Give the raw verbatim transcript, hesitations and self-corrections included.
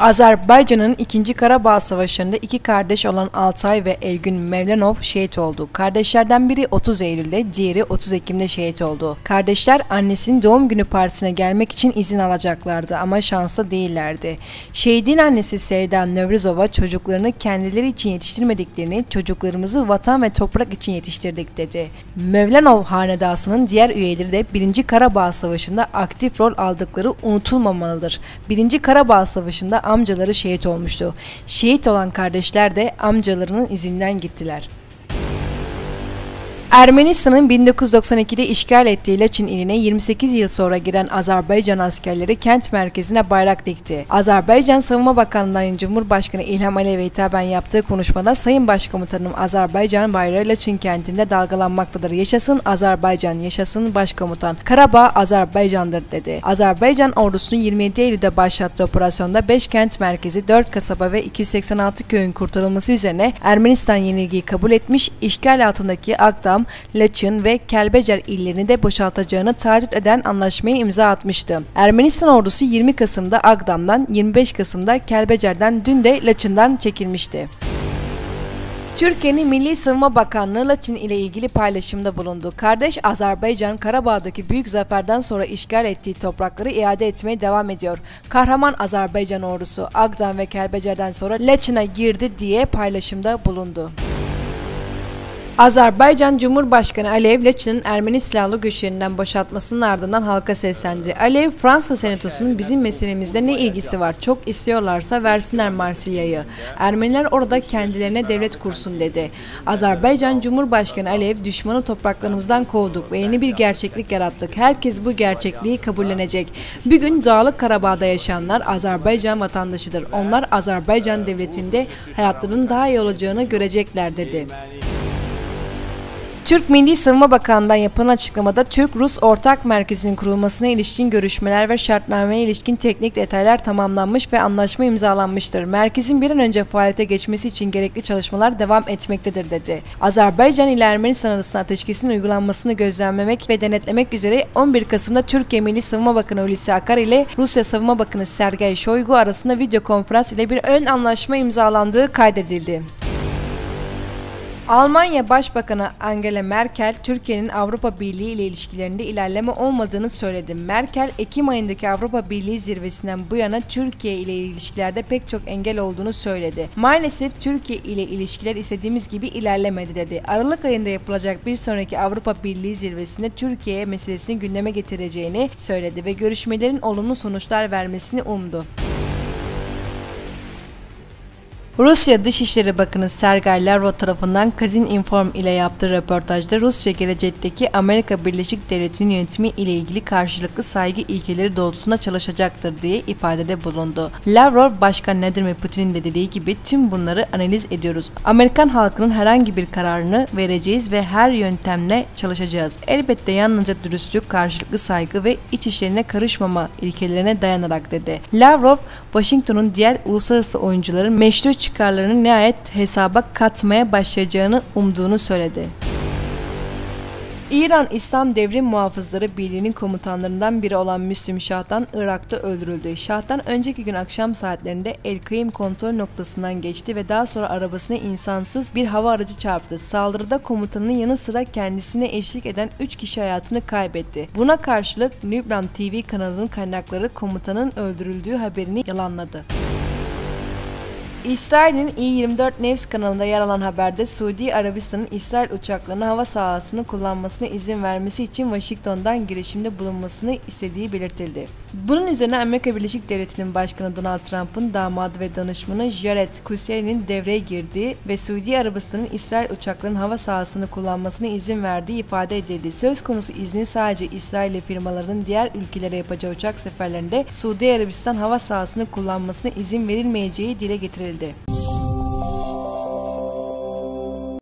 Azerbaycan'ın ikinci. Karabağ Savaşı'nda iki kardeş olan Altay ve Elgün Mevlenov şehit oldu. Kardeşlerden biri otuz Eylül'de, diğeri otuz Ekim'de şehit oldu. Kardeşler annesinin doğum günü partisine gelmek için izin alacaklardı ama şanslı değillerdi. Şehidin annesi Sevda Nevruzova çocuklarını kendileri için yetiştirmediklerini, çocuklarımızı vatan ve toprak için yetiştirdik dedi. Mevlenov hanedasının diğer üyeleri de birinci. Karabağ Savaşı'nda aktif rol aldıkları unutulmamalıdır. birinci. Karabağ Savaşı'nda amcaları şehit olmuştu. Şehit olan kardeşler de amcalarının izinden gittiler. Ermenistan'ın bin dokuz yüz doksan ikide işgal ettiği Laçin iline yirmi sekiz yıl sonra giren Azerbaycan askerleri kent merkezine bayrak dikti. Azerbaycan Savunma Bakanlığı'ndan Cumhurbaşkanı İlham Aliyev'e hitaben yaptığı konuşmada "Sayın Başkomutanım, Azerbaycan bayrağı Laçin kentinde dalgalanmaktadır. Yaşasın Azerbaycan, yaşasın Başkomutan. Karabağ Azerbaycan'dır" dedi. Azerbaycan ordusunun yirmi yedi Eylül'de başlattığı operasyonda beş kent merkezi, dört kasaba ve iki yüz seksen altı köyün kurtarılması üzerine Ermenistan yenilgiyi kabul etmiş, işgal altındaki Agdam, Laçin ve Kelbecer illerini de boşaltacağını taahhüt eden anlaşmaya imza atmıştı. Ermenistan ordusu yirmi Kasım'da Agdam'dan, yirmi beş Kasım'da Kelbecer'den, dün de Laçin'den çekilmişti. Türkiye'nin Milli Savunma Bakanlığı Laçin ile ilgili paylaşımda bulundu. Kardeş Azerbaycan, Karabağ'daki büyük zaferden sonra işgal ettiği toprakları iade etmeye devam ediyor. Kahraman Azerbaycan ordusu Agdam ve Kelbecer'den sonra Laçin'e girdi diye paylaşımda bulundu. Azerbaycan Cumhurbaşkanı Aliyev, Laçin'in Ermeni silahlı güçlerinden boşaltmasının ardından halka seslendi. Aliyev, Fransa Senatosu'nun bizim meselemizde ne ilgisi var? Çok istiyorlarsa versinler Marsilya'yı. Ermeniler orada kendilerine devlet kursun dedi. Azerbaycan Cumhurbaşkanı Aliyev, düşmanı topraklarımızdan kovduk ve yeni bir gerçeklik yarattık. Herkes bu gerçekliği kabullenecek. Bugün Dağlık Karabağ'da yaşayanlar Azerbaycan vatandaşıdır. Onlar Azerbaycan devletinde hayatlarının daha iyi olacağını görecekler dedi. Türk Milli Savunma Bakanlığı'ndan yapılan açıklamada Türk-Rus Ortak Merkezi'nin kurulmasına ilişkin görüşmeler ve şartnameye ilişkin teknik detaylar tamamlanmış ve anlaşma imzalanmıştır. Merkezin bir an önce faaliyete geçmesi için gerekli çalışmalar devam etmektedir dedi. Azerbaycan ile Ermenistan arasında ateşkesin uygulanmasını gözlemlemek ve denetlemek üzere on bir Kasım'da Türkiye Milli Savunma Bakanı Hulusi Akar ile Rusya Savunma Bakanı Sergey Shoigu arasında video konferans ile bir ön anlaşma imzalandığı kaydedildi. Almanya Başbakanı Angela Merkel, Türkiye'nin Avrupa Birliği ile ilişkilerinde ilerleme olmadığını söyledi. Merkel, Ekim ayındaki Avrupa Birliği zirvesinden bu yana Türkiye ile ilişkilerde pek çok engel olduğunu söyledi. "Maalesef Türkiye ile ilişkiler istediğimiz gibi ilerlemedi" dedi. Aralık ayında yapılacak bir sonraki Avrupa Birliği zirvesinde Türkiye meselesini gündeme getireceğini söyledi ve görüşmelerin olumlu sonuçlar vermesini umdu. Rusya Dışişleri Bakanı Sergey Lavrov tarafından Kazininform ile yaptığı röportajda Rusya gelecekteki Amerika Birleşik Devletleri'nin yönetimi ile ilgili karşılıklı saygı ilkeleri doğrultusunda çalışacaktır diye ifadede bulundu. Lavrov, Başkan Vladimir Putin'in de dediği gibi tüm bunları analiz ediyoruz. Amerikan halkının herhangi bir kararını vereceğiz ve her yöntemle çalışacağız. Elbette yalnızca dürüstlük, karşılıklı saygı ve iç işlerine karışmama ilkelerine dayanarak dedi. Lavrov, Washington'un diğer uluslararası oyuncuların meşru çıkarlarını nihayet hesaba katmaya başlayacağını umduğunu söyledi. İran İslam Devrim Muhafızları Birliği'nin komutanlarından biri olan Müslüm Şah'tan Irak'ta öldürüldü. Şah'tan önceki gün akşam saatlerinde El-Kaim kontrol noktasından geçti ve daha sonra arabasına insansız bir hava aracı çarptı. Saldırıda komutanın yanı sıra kendisine eşlik eden üç kişi hayatını kaybetti. Buna karşılık Lübnan T V kanalının kaynakları komutanın öldürüldüğü haberini yalanladı. İsrail'in İ yirmi dört News kanalında yer alan haberde Suudi Arabistan'ın İsrail uçaklarının hava sahasını kullanmasına izin vermesi için Washington'dan girişimde bulunmasını istediği belirtildi. Bunun üzerine Amerika Birleşik Devletleri'nin Başkanı Donald Trump'ın damadı ve danışmanı Jared Kushner'in devreye girdiği ve Suudi Arabistan'ın İsrail uçaklarının hava sahasını kullanmasına izin verdiği ifade edildi. Söz konusu izni sadece İsrail firmalarının diğer ülkelere yapacağı uçak seferlerinde Suudi Arabistan hava sahasını kullanmasına izin verilmeyeceği dile getirildi.